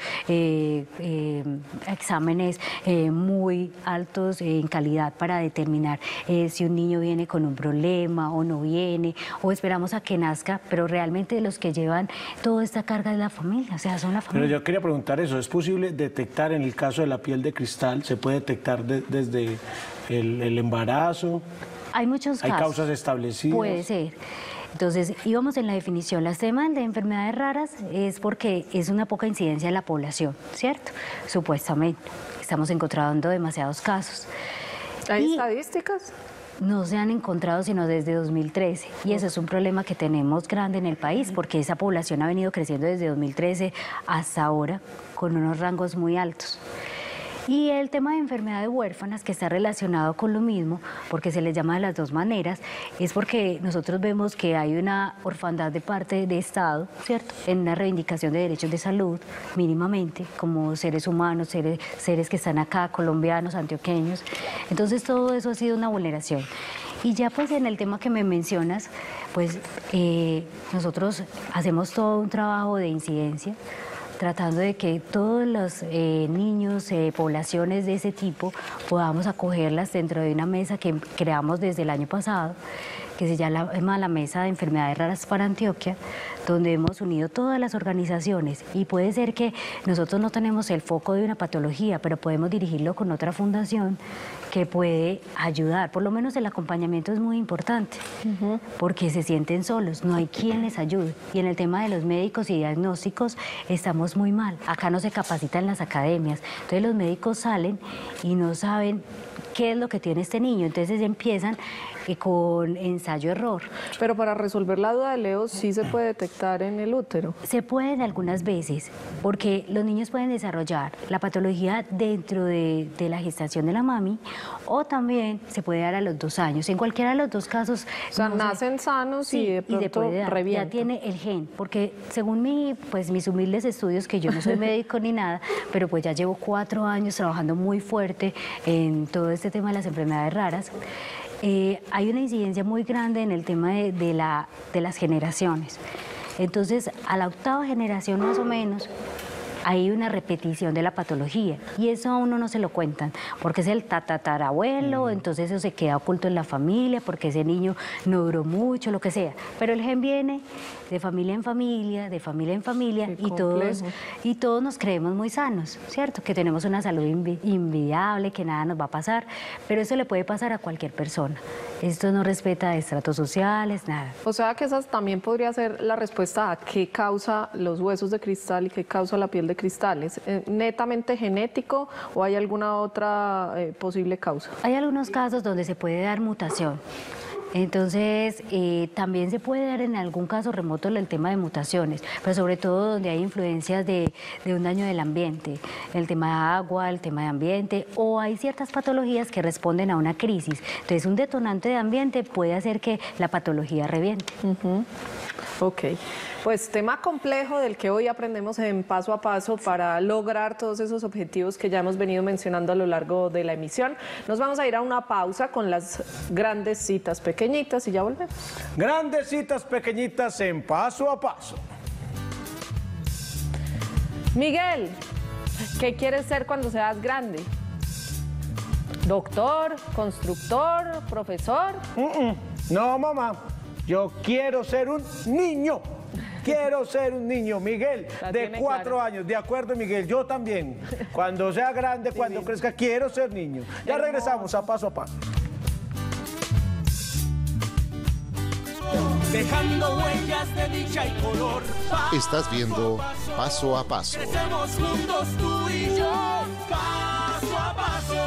exámenes muy altos en calidad para determinar si un niño viene con un problema o no viene, o esperamos a que nazca, pero realmente los que llevan toda esta carga es la familia, o sea, son la familia. Pero yo quería preguntar eso, ¿es posible detectar en el caso de la piel de cristal, se puede detectar desde el embarazo? Hay muchos casos. ¿Hay causas establecidas? Puede ser. Entonces, íbamos en la definición. Las temas de enfermedades raras es porque es una poca incidencia en la población, ¿cierto? Supuestamente. Estamos encontrando demasiados casos. ¿Hay estadísticas? No se han encontrado sino desde 2013 y eso es un problema que tenemos grande en el país porque esa población ha venido creciendo desde 2013 hasta ahora con unos rangos muy altos. Y el tema de enfermedades huérfanas, que está relacionado con lo mismo, porque se les llama de las dos maneras, es porque nosotros vemos que hay una orfandad de parte de Estado, ¿cierto?, en una reivindicación de derechos de salud, mínimamente, como seres humanos, seres que están acá, colombianos, antioqueños. Entonces todo eso ha sido una vulneración. Y ya pues en el tema que me mencionas, pues nosotros hacemos todo un trabajo de incidencia, tratando de que todos los niños, poblaciones de ese tipo, podamos acogerlas dentro de una mesa que creamos desde el año pasado, que se llama la Mesa de Enfermedades Raras para Antioquia, donde hemos unido todas las organizaciones, y puede ser que nosotros no tenemos el foco de una patología, pero podemos dirigirlo con otra fundación que puede ayudar. Por lo menos el acompañamiento es muy importante, porque se sienten solos, no hay quien les ayude. Y en el tema de los médicos y diagnósticos estamos muy mal. Acá no se capacita en las academias, entonces los médicos salen y no saben qué es lo que tiene este niño, entonces empiezan con ensayo-error. Pero para resolver la duda de Leo, ¿sí se puede detectar en el útero? Se pueden algunas veces, porque los niños pueden desarrollar la patología dentro de la gestación de la mami, o también se puede dar a los 2 años. En cualquiera de los dos casos... O sea, nacen sanos y de pronto revientan. Ya tiene el gen, porque según mis humildes estudios, que yo no soy médico ni nada, pero pues ya llevo 4 años trabajando muy fuerte en todo este tema de las enfermedades raras. Hay una incidencia muy grande en el tema de las generaciones. Entonces, a la 8ª generación más o menos, hay una repetición de la patología, y eso a uno no se lo cuentan, porque es el tatarabuelo, entonces eso se queda oculto en la familia, porque ese niño no duró mucho, lo que sea. Pero el gen viene de familia en familia, de familia en familia, y todos nos creemos muy sanos, ¿cierto? Que tenemos una salud invidiable, que nada nos va a pasar, pero eso le puede pasar a cualquier persona. Esto no respeta de estratos sociales, nada. O sea que esa también podría ser la respuesta a qué causa los huesos de cristal y qué causa la piel de cristal. ¿Es netamente genético o hay alguna otra posible causa? Hay algunos casos donde se puede dar mutación. Entonces, también se puede dar en algún caso remoto el tema de mutaciones, pero sobre todo donde hay influencias de un daño del ambiente, el tema de agua, el tema de ambiente, o hay ciertas patologías que responden a una crisis. Entonces, un detonante de ambiente puede hacer que la patología reviente. Ok, pues tema complejo del que hoy aprendemos en Paso a Paso para lograr todos esos objetivos que ya hemos venido mencionando a lo largo de la emisión. Nos vamos a ir a una pausa con las grandes citas pequeñitas y ya volvemos. Grandes citas pequeñitas en Paso a Paso. Miguel, ¿qué quieres ser cuando seas grande? ¿Doctor, constructor, profesor? No, mamá. Yo quiero ser un niño. Quiero ser un niño, Miguel, de 4 años. De acuerdo, Miguel, yo también. Cuando sea grande, cuando crezca, quiero ser niño. Ya regresamos a Paso a Paso. Dejando huellas de dicha y color. Estás viendo Paso a Paso. Crecemos juntos tú y yo. Paso a paso.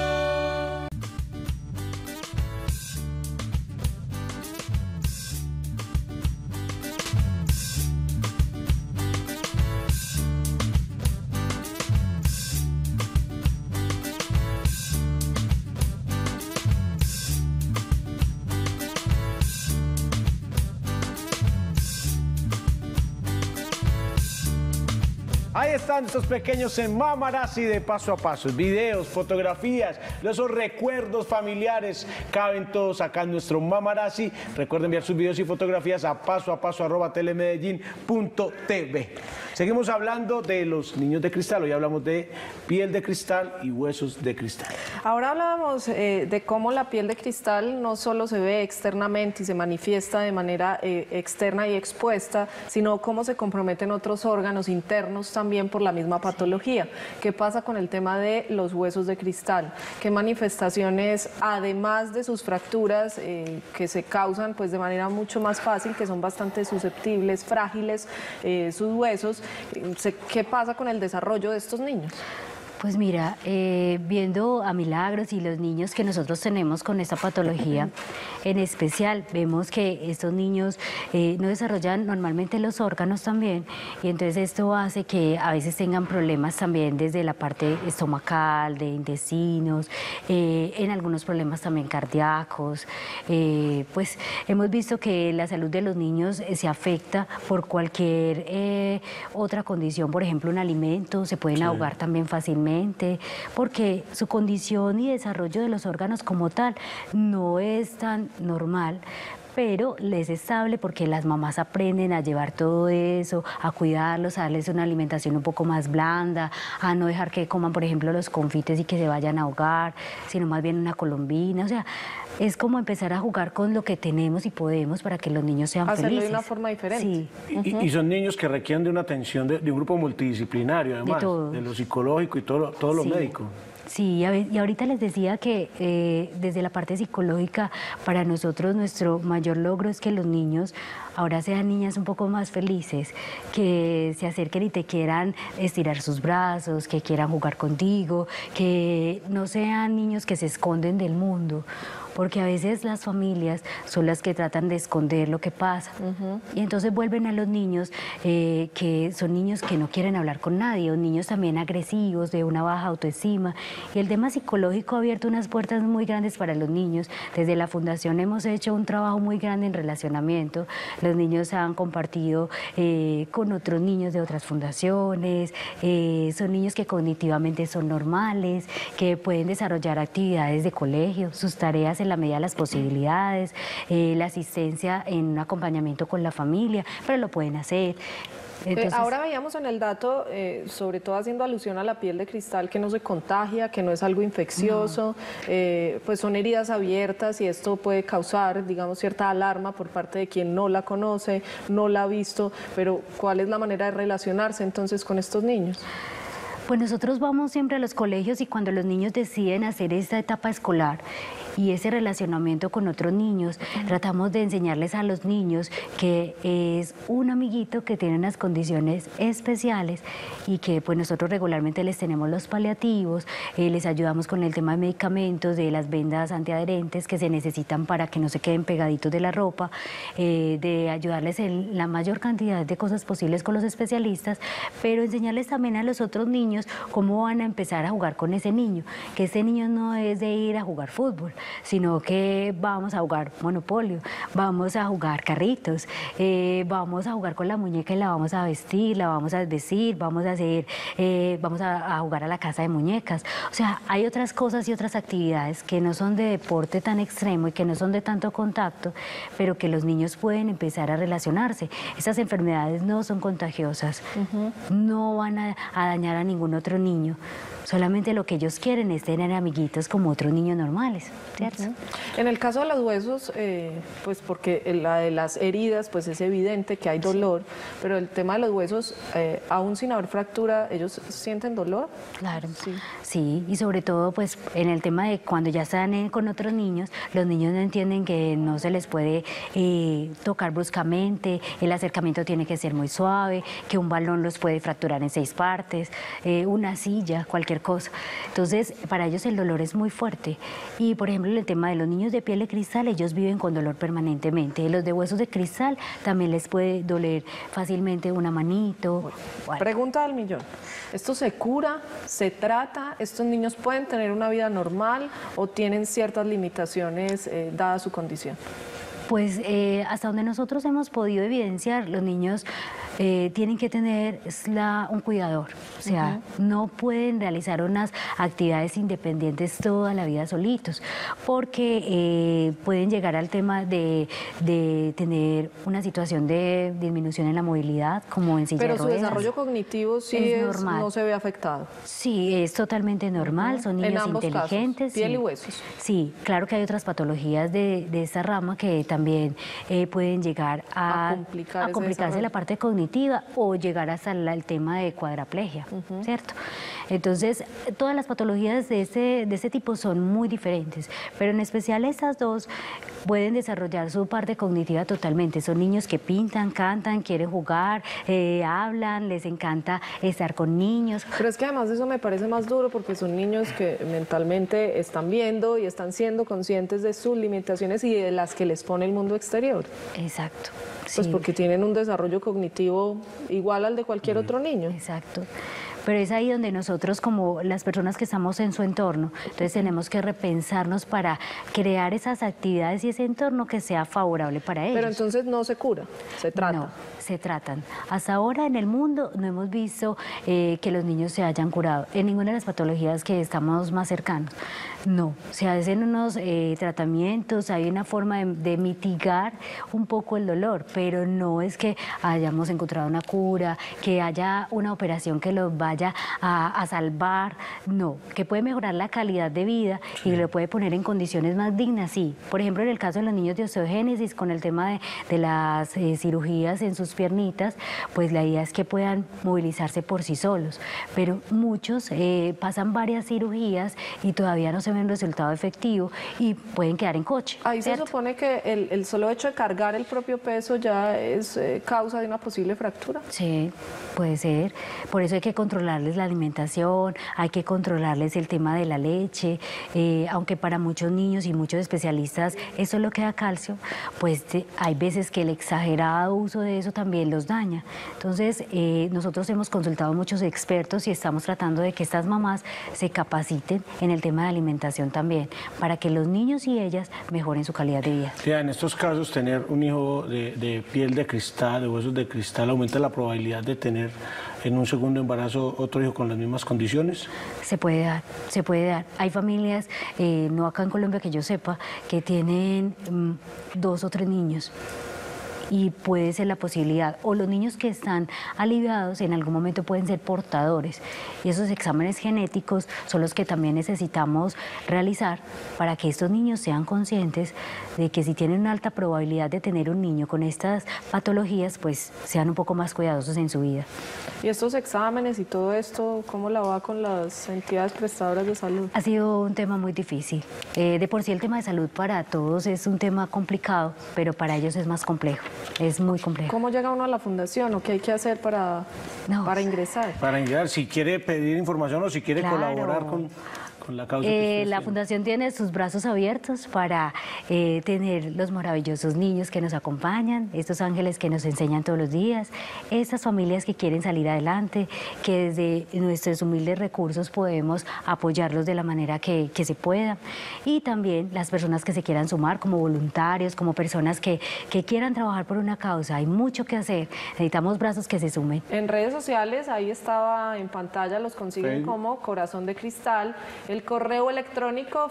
Ahí están estos pequeños en Mamarazzi de Paso a Paso. Videos, fotografías, esos recuerdos familiares caben todos acá en nuestro Mamarazzi. Recuerden enviar sus videos y fotografías a pasoapaso@telemedellin.tv. Seguimos hablando de los niños de cristal. Hoy hablamos de piel de cristal y huesos de cristal. Ahora hablábamos de cómo la piel de cristal no solo se ve externamente y se manifiesta de manera externa y expuesta, sino cómo se comprometen otros órganos internos también por la misma patología. ¿Qué pasa con el tema de los huesos de cristal? ¿Qué manifestaciones, además de sus fracturas que se causan pues de manera mucho más fácil, que son bastante susceptibles, frágiles sus huesos, qué pasa con el desarrollo de estos niños? Pues mira, viendo a Milagros y los niños que nosotros tenemos con esta patología, en especial vemos que estos niños no desarrollan normalmente los órganos también, y entonces esto hace que a veces tengan problemas también desde la parte estomacal, de intestinos, en algunos problemas también cardíacos. Pues hemos visto que la salud de los niños se afecta por cualquier otra condición, por ejemplo un alimento, se pueden ahogar también fácilmente, porque su condición y desarrollo de los órganos como tal no es tan normal, pero les es estable porque las mamás aprenden a llevar todo eso, a cuidarlos, a darles una alimentación un poco más blanda, a no dejar que coman, por ejemplo, los confites y que se vayan a ahogar, sino más bien una colombina, o sea, es como empezar a jugar con lo que tenemos y podemos para que los niños sean Hacerlo felices. de una forma diferente. Sí. Y son niños que requieren de una atención de un grupo multidisciplinario, además, de lo psicológico y todo lo médico. Sí, y ahorita les decía que desde la parte psicológica, para nosotros nuestro mayor logro es que los niños ahora sean niñas un poco más felices, que se acerquen y te quieran estirar sus brazos, que quieran jugar contigo, que no sean niños que se esconden del mundo, porque a veces las familias son las que tratan de esconder lo que pasa. Y entonces vuelven a los niños que son niños que no quieren hablar con nadie, o niños también agresivos, de una baja autoestima. Y el tema psicológico ha abierto unas puertas muy grandes para los niños. Desde la Fundación hemos hecho un trabajo muy grande en relacionamiento. Los niños han compartido con otros niños de otras fundaciones, son niños que cognitivamente son normales, que pueden desarrollar actividades de colegio, sus tareas en la medida de las posibilidades, la asistencia en un acompañamiento con la familia, pero lo pueden hacer. Entonces, ahora veíamos en el dato, sobre todo haciendo alusión a la piel de cristal, que no se contagia, que no es algo infeccioso, pues son heridas abiertas y esto puede causar, digamos, cierta alarma por parte de quien no la conoce, no la ha visto, pero ¿cuál es la manera de relacionarse entonces con estos niños? Pues nosotros vamos siempre a los colegios y cuando los niños deciden hacer esta etapa escolar y ese relacionamiento con otros niños, tratamos de enseñarles a los niños que es un amiguito que tiene unas condiciones especiales y que pues nosotros regularmente les tenemos los paliativos, les ayudamos con el tema de medicamentos, de las vendas antiadherentes que se necesitan para que no se queden pegaditos de la ropa, de ayudarles en la mayor cantidad de cosas posibles con los especialistas, pero enseñarles también a los otros niños cómo van a empezar a jugar con ese niño, que ese niño no es de ir a jugar fútbol, sino que vamos a jugar monopolio, vamos a jugar carritos, vamos a jugar con la muñeca y la vamos a vestir, la vamos a desvestir, vamos a hacer, vamos a jugar a la casa de muñecas. O sea, hay otras cosas y otras actividades que no son de deporte tan extremo y que no son de tanto contacto, pero que los niños pueden empezar a relacionarse. Esas enfermedades no son contagiosas, no van a dañar a ningún otro niño. Solamente lo que ellos quieren es tener amiguitos como otros niños normales, ¿cierto? En el caso de los huesos, pues porque la de las heridas, pues es evidente que hay dolor, pero el tema de los huesos, aún sin haber fractura, ¿ellos sienten dolor? Claro, sí, y sobre todo pues en el tema de cuando ya están con otros niños, los niños no entienden que no se les puede tocar bruscamente, el acercamiento tiene que ser muy suave, que un balón los puede fracturar en 6 partes, una silla, cualquier cosa. Entonces, para ellos el dolor es muy fuerte. Y, por ejemplo, el tema de los niños de piel de cristal, ellos viven con dolor permanentemente. Los de huesos de cristal también les puede doler fácilmente una manito. Bueno. Pregunta del millón. ¿Esto se cura? ¿Se trata? ¿Estos niños pueden tener una vida normal o tienen ciertas limitaciones dada su condición? Pues hasta donde nosotros hemos podido evidenciar, los niños tienen que tener un cuidador, o sea, no pueden realizar unas actividades independientes toda la vida solitos, porque pueden llegar al tema de tener una situación de disminución en la movilidad, como en silla de ruedas. Pero su desarrollo cognitivo sí es normal. No se ve afectado. Sí, es totalmente normal, son niños inteligentes. Casos, piel y huesos. Sí, claro que hay otras patologías de esta rama que también pueden llegar a complicarse la parte cognitiva o llegar hasta el tema de cuadraplegia, ¿cierto? Entonces, todas las patologías de este tipo son muy diferentes, pero en especial estas dos pueden desarrollar su parte cognitiva totalmente. Son niños que pintan, cantan, quieren jugar, hablan, les encanta estar con niños. Pero es que además eso me parece más duro porque son niños que mentalmente están viendo y están siendo conscientes de sus limitaciones y de las que les pone el mundo exterior. Exacto. Pues porque tienen un desarrollo cognitivo igual al de cualquier otro niño. Exacto. pero es ahí donde nosotros, como las personas que estamos en su entorno, entonces tenemos que repensarnos para crear esas actividades y ese entorno que sea favorable para ellos. Pero entonces no se cura, se trata. No, se tratan. Hasta ahora en el mundo no hemos visto que los niños se hayan curado en ninguna de las patologías que estamos más cercanos. No, se hacen unos tratamientos, hay una forma de mitigar un poco el dolor, pero no es que hayamos encontrado una cura, que haya una operación que los vaya a salvar, no, que puede mejorar la calidad de vida y lo puede poner en condiciones más dignas, sí. Por ejemplo, en el caso de los niños de osteogénesis, con el tema de las cirugías en sus piernitas, pues la idea es que puedan movilizarse por sí solos, pero muchos pasan varias cirugías y todavía no se ven resultado efectivo y pueden quedar en coche. Ahí ¿cierto? se supone que el solo hecho de cargar el propio peso ya es causa de una posible fractura. Sí, puede ser. Por eso hay que controlarles la alimentación, hay que controlarles el tema de la leche, aunque para muchos niños y muchos especialistas eso es lo que da calcio, pues hay veces que el exagerado uso de eso también los daña. Entonces, nosotros hemos consultado a muchos expertos y estamos tratando de que estas mamás se capaciten en el tema de alimentación también, para que los niños y ellas mejoren su calidad de vida. Sí, en estos casos, tener un hijo de piel de cristal, de huesos de cristal, aumenta la probabilidad de tener en un segundo embarazo otro hijo con las mismas condiciones. Se puede dar, se puede dar. Hay familias, no acá en Colombia que yo sepa, que tienen 2 o 3 niños. Y puede ser la posibilidad, o los niños que están aliviados en algún momento pueden ser portadores, y esos exámenes genéticos son los que también necesitamos realizar para que estos niños sean conscientes de que si tienen una alta probabilidad de tener un niño con estas patologías, pues sean un poco más cuidadosos en su vida. Y estos exámenes y todo esto, ¿cómo la va con las entidades prestadoras de salud? Ha sido un tema muy difícil. De por sí el tema de salud para todos es un tema complicado, pero para ellos es más complejo. Es muy complejo. ¿Cómo llega uno a la fundación o qué hay que hacer para ingresar? Para ingresar, si quiere pedir información o si quiere colaborar con la causa que la Fundación tiene sus brazos abiertos para tener los maravillosos niños que nos acompañan, estos ángeles que nos enseñan todos los días, estas familias que quieren salir adelante, que desde nuestros humildes recursos podemos apoyarlos de la manera que se pueda, y también las personas que se quieran sumar como voluntarios, como personas que quieran trabajar por una causa. Hay mucho que hacer, necesitamos brazos que se sumen. En redes sociales, ahí estaba en pantalla, los consiguen Facebook como Corazón de Cristal. El correo electrónico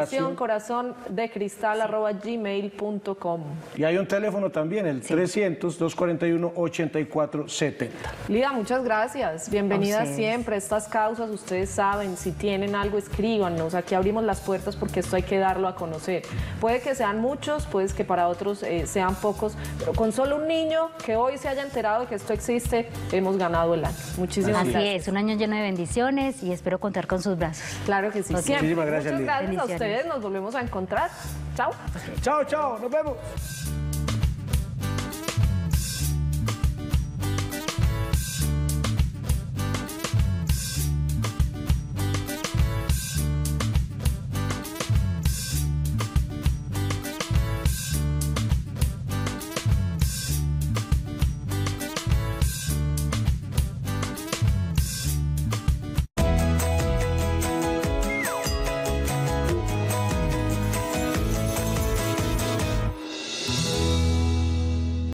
fundacioncorazondecristal@gmail.com. Y hay un teléfono también, el 300-241-8470. Lida, muchas gracias. Bienvenida siempre a estas causas. Ustedes saben, si tienen algo, escríbanos. Aquí abrimos las puertas porque esto hay que darlo a conocer. Puede que sean muchos, puede que para otros sean pocos, pero con solo un niño que hoy se haya enterado de que esto existe, hemos ganado el año. Muchísimas gracias. Así es, un año lleno de bendiciones y espero contar con sus brazos. Claro que sí. Muchísimas gracias, Muchas Lida. gracias a ustedes. Nos volvemos a encontrar. Chao. Chao, chao. Nos vemos.